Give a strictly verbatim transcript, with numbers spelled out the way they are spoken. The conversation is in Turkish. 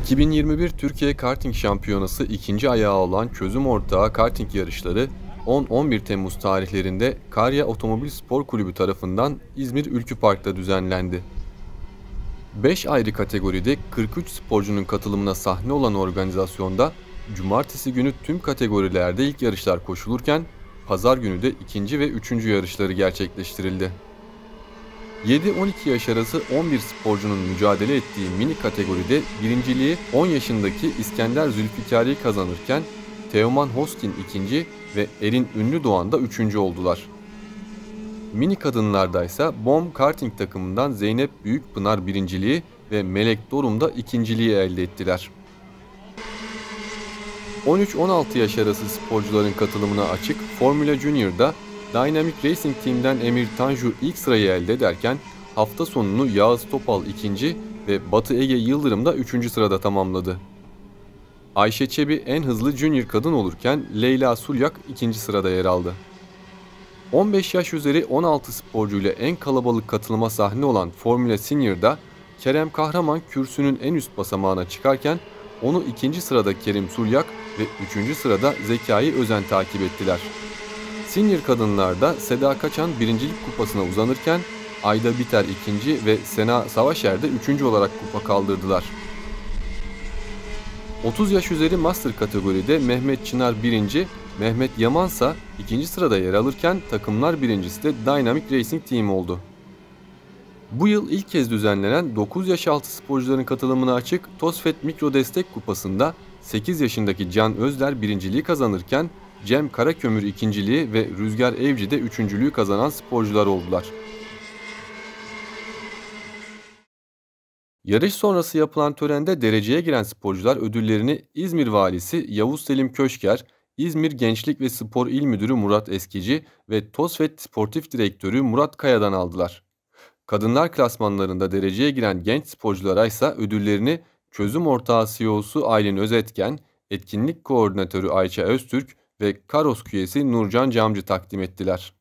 iki bin yirmi bir Türkiye Karting Şampiyonası ikinci ayağı olan çözüm ortağı karting yarışları on on bir Temmuz tarihlerinde Karya Otomobil Spor Kulübü tarafından İzmir Ülkü Park'ta düzenlendi. beş ayrı kategoride kırk üç sporcunun katılımına sahne olan organizasyonda cumartesi günü tüm kategorilerde ilk yarışlar koşulurken pazar günü de ikinci ve üçüncü yarışları gerçekleştirildi. yedi on iki yaş arası on bir sporcunun mücadele ettiği mini kategoride birinciliği on yaşındaki İskender Zülfikari kazanırken Teoman Hoskin ikinci ve Erin Ünlüdoğan da üçüncü oldular. Mini kadınlarda ise BOM Karting takımından Zeynep Büyükpınar birinciliği ve Melek Dorum da ikinciliği elde ettiler. on üç on altı yaş arası sporcuların katılımına açık Formula Junior'da Dynamic Racing Team'den Emir Tanju ilk sırayı elde ederken hafta sonunu Yağız Topal ikinci ve Batı Ege Yıldırım da üçüncü sırada tamamladı. Ayşe Çebi en hızlı junior kadın olurken Leyla Sulyak ikinci sırada yer aldı. on beş yaş üzeri on altı sporcuyla en kalabalık katılıma sahne olan Formula Senior'da Kerem Kahraman kürsünün en üst basamağına çıkarken onu ikinci sırada Kerim Sulyak ve üçüncü sırada Zekai Özen takip ettiler. Senior kadınlarda Seda Kaçan birincilik kupasına uzanırken Ayda Biter ikinci ve Sena Savaşer de üçüncü olarak kupa kaldırdılar. otuz yaş üzeri master kategoride Mehmet Çınar birinci, Mehmet Yamansa ikinci sırada yer alırken takımlar birincisi de Dynamic Racing Team oldu. Bu yıl ilk kez düzenlenen dokuz yaş altı sporcuların katılımına açık TOSFET Mikro Destek Kupası'nda sekiz yaşındaki Can Özler birinciliği kazanırken Cem Karakömür ikinciliği ve Rüzgar Evci de üçüncülüğü kazanan sporcular oldular. Yarış sonrası yapılan törende dereceye giren sporcular ödüllerini İzmir Valisi Yavuz Selim Köşker, İzmir Gençlik ve Spor İl Müdürü Murat Eskici ve TOSFET Sportif Direktörü Murat Kaya'dan aldılar. Kadınlar klasmanlarında dereceye giren genç sporculara ise ödüllerini Çözüm Ortağı C E O'su Aylin Özetken, Etkinlik Koordinatörü Ayça Öztürk ve Karos üyesi Nurcan Camcı takdim ettiler.